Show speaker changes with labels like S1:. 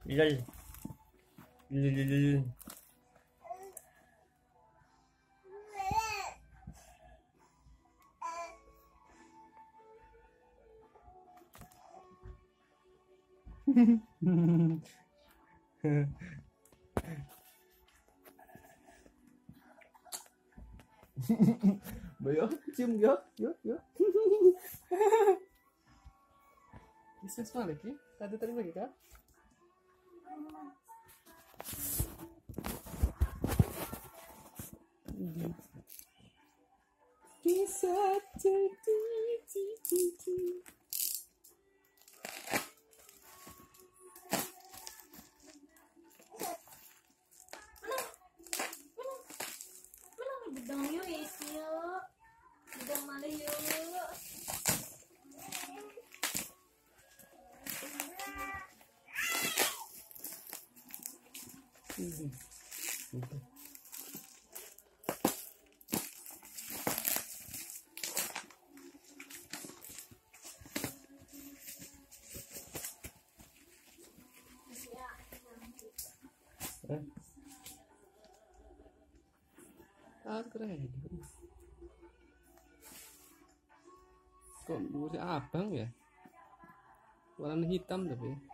S1: Lol. Lol. Bayo, cium yo, yo, yo. Bisa balik ya? Tadi tadi lagi kak? Bisa jadi.
S2: Bedang yuk isi yuk. Bedang mana yuk.
S1: Keren. Kok musik abang ya? Warna hitam tapi.